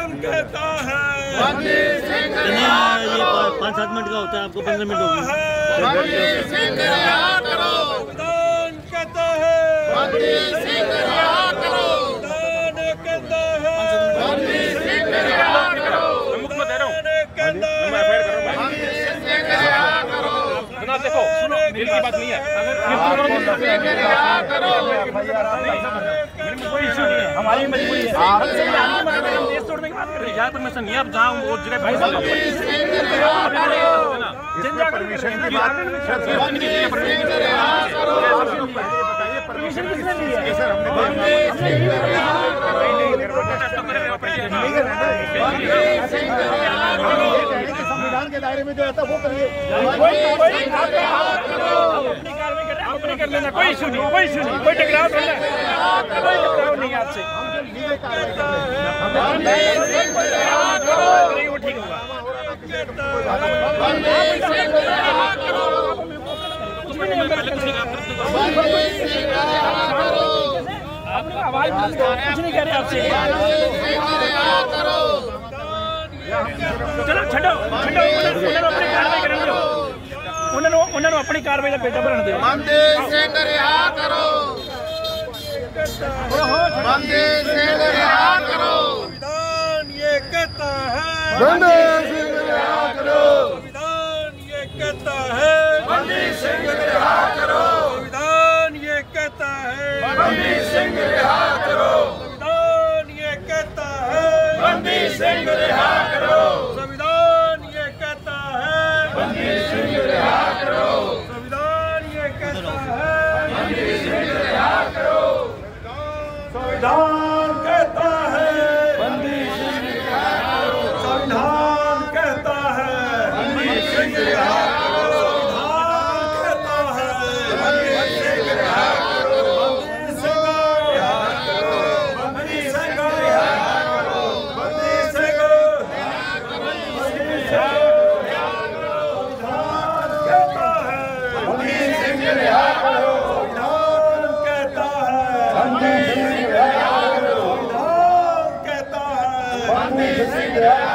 कहता है बंदी सिंह रिहा करो। 5-7 मिनट का होता है, आपको 15 मिनट होगी। बंदी सिंह रिहा करो। संविधान कहता है बंदी सिंह रिहा करो। संविधान कहता है बंदी सिंह रिहा करो। संविधान कहता है बंदी सिंह रिहा करो। देखो सुनो, दिल की बात नहीं है। रिहा करो। कोई इशू नहीं है, हमारी मजबूरी है। हम देश छोड़ने की बात कर रहे हैं। ज्यादातर मैं नहीं, अब जहाँ वो जगह भाई साहब परमिशन की बात परमिशन किसने दी है सर? संविधान के दायरे में जो आता है वो करिए। अपनी कर लेना, कोई इशू नहीं, कोई इशू नहीं, कोई टकराव नहीं है, कोई टकराव नहीं है आपसे। वो ठीक होगा। कुछ भी नहीं आवाज कुछ नहीं कह रहे आपसे। चलो छो अपनी कार्रवाई करेंगे, उन्होंने अपनी कार्रवाई का बेटा बनने दो। बंदी सिंह रिहा करो। बंदी सिंह रिहा करो। संविधान ये कहता है बंदी सिंह रिहा करो। संविधान ये कहता है बंदी सिंह रिहा करो। संविधान ये कहता है बंदी सिंह रिहा करो। संविधान ये कहता है बंदी सिंह रिहा करो। संविधान ये कहता है बंदी सिंह रिहा करो। संविधान ये कहता है बंदी सिंह रिहा करो। संविधान कहता है बंदी सिंह रिहा करो। संविधान कहता है बंदी सिंह रिहा करो। संविधान कहता है बंदी सिंह रिहा करो। बंदी सिंह रिहा करो। बंदी सिंह कहता है बंदी सिंह रिहा करो। संविधान कहता है बंदी सिंह रिहा करो। संविधान कहता है बंदी सिंह रिहा